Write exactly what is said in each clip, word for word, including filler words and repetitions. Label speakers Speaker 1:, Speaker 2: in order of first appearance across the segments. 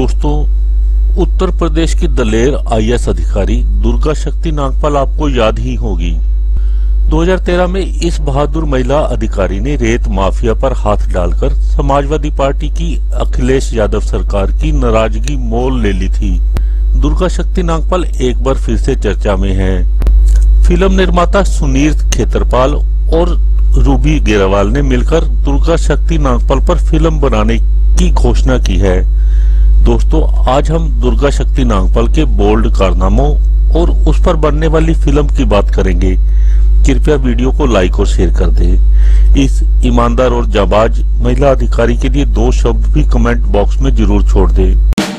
Speaker 1: दोस्तों, उत्तर प्रदेश की दलेर आई A S अधिकारी दुर्गा शक्ति नागपाल आपको याद ही होगी। दो हज़ार तेरह में इस बहादुर महिला अधिकारी ने रेत माफिया पर हाथ डालकर समाजवादी पार्टी की अखिलेश यादव सरकार की नाराजगी मोल ले ली थी। दुर्गा शक्ति नागपाल एक बार फिर से चर्चा में है। फिल्म निर्माता सुनील खेतरपाल और रूबी गेरावाल ने मिलकर दुर्गा शक्ति नागपाल पर फिल्म बनाने की घोषणा की है। दोस्तों, आज हम दुर्गा शक्ति नागपाल के बोल्ड कारनामों और उस पर बनने वाली फिल्म की बात करेंगे। कृपया वीडियो को लाइक और शेयर कर दें। इस ईमानदार और जाबाज महिला अधिकारी के लिए दो शब्द भी कमेंट बॉक्स में जरूर छोड़ दें।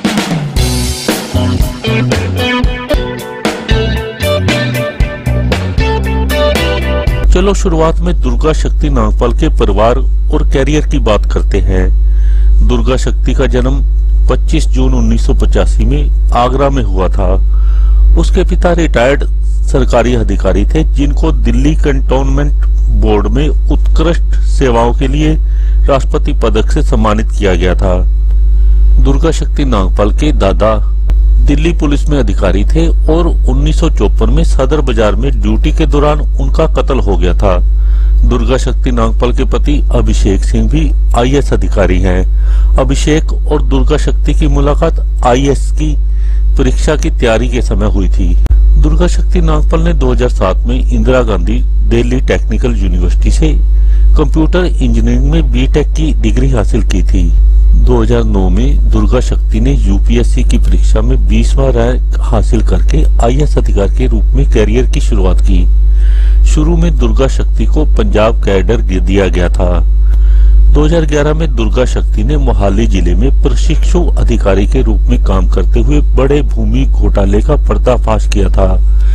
Speaker 1: चलो शुरुआत में दुर्गा शक्ति नागपाल के परिवार और कैरियर की बात करते हैं। दुर्गा शक्ति का जन्म पच्चीस जून उन्नीस सौ पचासी में आगरा में हुआ था। उसके पिता रिटायर्ड सरकारी अधिकारी थे, जिनको दिल्ली कैंटोनमेंट बोर्ड में उत्कृष्ट सेवाओं के लिए राष्ट्रपति पदक से सम्मानित किया गया था। दुर्गा शक्ति नागपाल के दादा दिल्ली पुलिस में अधिकारी थे और उन्नीस सौ चौवन में सदर बाजार में ड्यूटी के दौरान उनका कत्ल हो गया था। दुर्गा शक्ति नागपाल के पति अभिषेक सिंह भी आई ए एस अधिकारी हैं। अभिषेक और दुर्गा शक्ति की मुलाकात आई ए एस की परीक्षा की तैयारी के समय हुई थी। दुर्गा शक्ति नागपाल ने दो हज़ार सात में इंदिरा गांधी दिल्ली टेक्निकल यूनिवर्सिटी से कंप्यूटर इंजीनियरिंग में बी टेक की डिग्री हासिल की थी। दो हज़ार नौ में दुर्गा शक्ति ने यू पी एस सी की परीक्षा में बीसवां रैंक हासिल करके आई ए एस अधिकारी के रूप में कैरियर की शुरुआत की। शुरू में दुर्गा शक्ति को पंजाब कैडर दिया गया था। दो हज़ार ग्यारह में दुर्गा शक्ति ने मोहाली जिले में प्रशिक्षु अधिकारी के रूप में काम करते हुए बड़े भूमि घोटाले का पर्दाफाश किया था।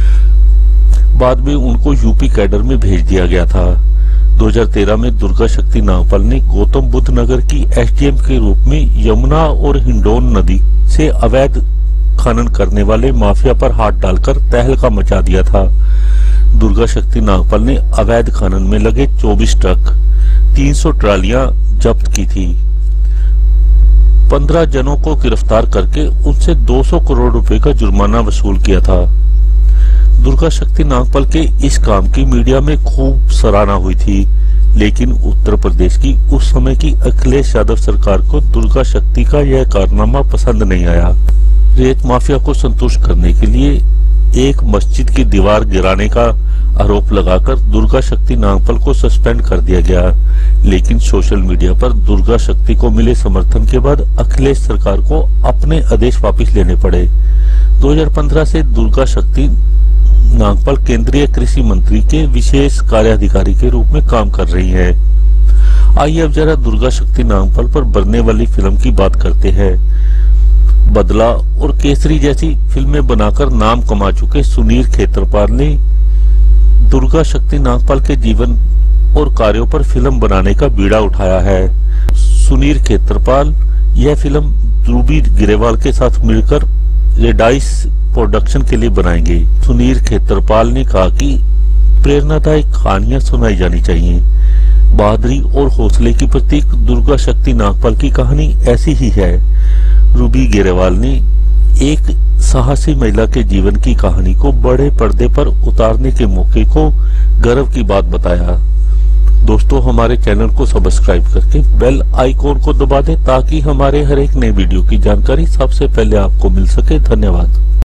Speaker 1: बाद में उनको यूपी कैडर में भेज दिया गया था। दो हज़ार तेरह में दुर्गा शक्ति नागपाल ने गौतम बुद्ध नगर की एस डी एम के रूप में यमुना और हिंडौन नदी से अवैध खनन करने वाले माफिया पर हाथ डालकर तहलका मचा दिया था। दुर्गा शक्ति नागपाल ने अवैध खनन में लगे चौबीस ट्रक, तीन सौ ट्रालियां जब्त की थी। पंद्रह जनों को गिरफ्तार करके उनसे दो सौ करोड़ रुपए का जुर्माना वसूल किया था। दुर्गा शक्ति नागपाल के इस काम की मीडिया में खूब सराहना हुई थी, लेकिन उत्तर प्रदेश की उस समय की अखिलेश यादव सरकार को दुर्गा शक्ति का यह कारनामा पसंद नहीं आया। रेत माफिया को संतुष्ट करने के लिए एक मस्जिद की दीवार गिराने का आरोप लगाकर दुर्गा शक्ति नागपाल को सस्पेंड कर दिया गया। लेकिन सोशल मीडिया पर दुर्गा शक्ति को मिले समर्थन के बाद अखिलेश सरकार को अपने आदेश वापस लेने पड़े। दो हज़ार पंद्रह से दुर्गा शक्ति नागपाल केंद्रीय कृषि मंत्री के विशेष कार्याधिकारी के रूप में काम कर रही है। आइए अब जरा दुर्गा शक्ति नागपाल पर बनने वाली फिल्म की बात करते हैं। बदला और केसरी जैसी फिल्में बनाकर नाम कमा चुके सुनील खेतरपाल ने दुर्गा शक्ति नागपाल के जीवन और कार्यों पर फिल्म बनाने का बीड़ा उठाया है। सुनील खेतरपाल यह फिल्म रूबी गेरावाल के साथ मिलकर रेडाइस प्रोडक्शन के लिए बनाएंगे। सुनील खेतरपाल ने कहा कि प्रेरणादायक कहानियां सुनाई जानी चाहिए। बहादुरी और हौसले की प्रतीक दुर्गा शक्ति नागपाल की कहानी ऐसी ही है। रूबी गेरावाल ने एक साहसी महिला के जीवन की कहानी को बड़े पर्दे पर उतारने के मौके को गर्व की बात बताया। दोस्तों, हमारे चैनल को सब्सक्राइब करके बेल आइकॉन को दबा दें ताकि हमारे हर एक नए वीडियो की जानकारी सबसे पहले आपको मिल सके। धन्यवाद।